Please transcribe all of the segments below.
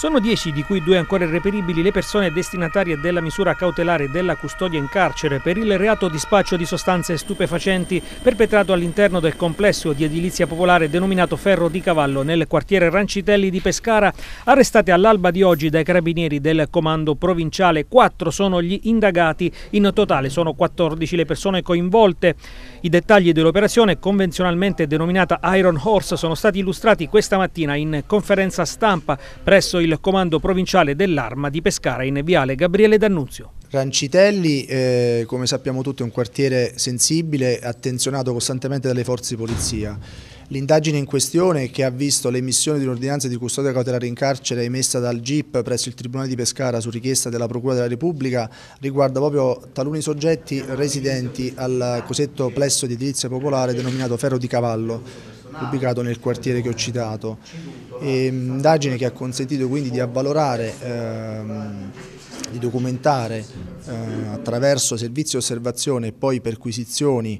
Sono 10, di cui 2 ancora irreperibili, le persone destinatarie della misura cautelare della custodia in carcere per il reato di spaccio di sostanze stupefacenti perpetrato all'interno del complesso di edilizia popolare denominato Ferro di Cavallo nel quartiere Rancitelli di Pescara, arrestate all'alba di oggi dai carabinieri del comando provinciale. 4 sono gli indagati, in totale sono 14 le persone coinvolte. I dettagli dell'operazione, convenzionalmente denominata Iron Horse, sono stati illustrati questa mattina in conferenza stampa presso il comando provinciale dell'Arma di Pescara in viale Gabriele D'Annunzio. Rancitelli, come sappiamo tutti, è un quartiere sensibile, attenzionato costantemente dalle forze di polizia. L'indagine in questione, che ha visto l'emissione di un'ordinanza di custodia cautelare in carcere emessa dal GIP presso il Tribunale di Pescara su richiesta della Procura della Repubblica, riguarda proprio taluni soggetti residenti al cosiddetto plesso di edilizia popolare denominato Ferro di Cavallo, ubicato nel quartiere che ho citato. Indagine che ha consentito quindi di avvalorare, di documentare attraverso servizi di osservazione e poi perquisizioni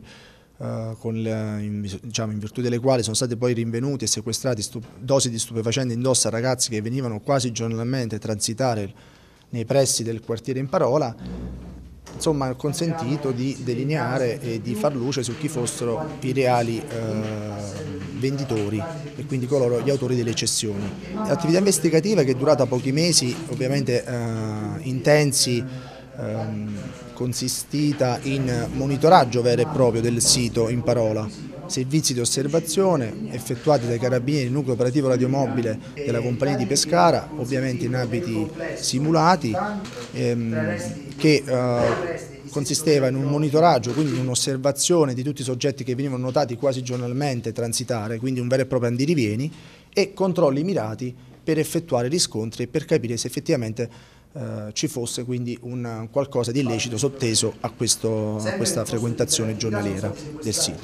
in virtù delle quali sono stati poi rinvenuti e sequestrati dosi di stupefacenti indosse a ragazzi che venivano quasi giornalmente a transitare nei pressi del quartiere in parola. Insomma, ha consentito di delineare e di far luce su chi fossero i reali venditori e quindi gli autori delle cessioni. L'attività investigativa, che è durata pochi mesi, ovviamente intensi, consistita in monitoraggio vero e proprio del sito in parola, servizi di osservazione effettuati dai carabinieri del nucleo operativo radiomobile della compagnia di Pescara, ovviamente in abiti simulati, che consisteva in un monitoraggio, quindi in un'osservazione di tutti i soggetti che venivano notati quasi giornalmente transitare, quindi un vero e proprio andirivieni, e controlli mirati per effettuare riscontri e per capire se effettivamente ci fosse quindi un qualcosa di illecito sotteso a questa frequentazione giornaliera del sito.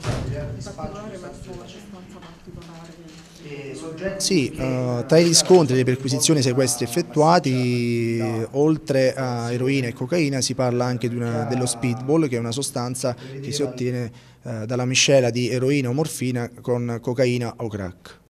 Sì, tra i riscontri e le perquisizioni e sequestri effettuati, oltre a eroina e cocaina, si parla anche dello speedball, che è una sostanza che si ottiene dalla miscela di eroina o morfina con cocaina o crack.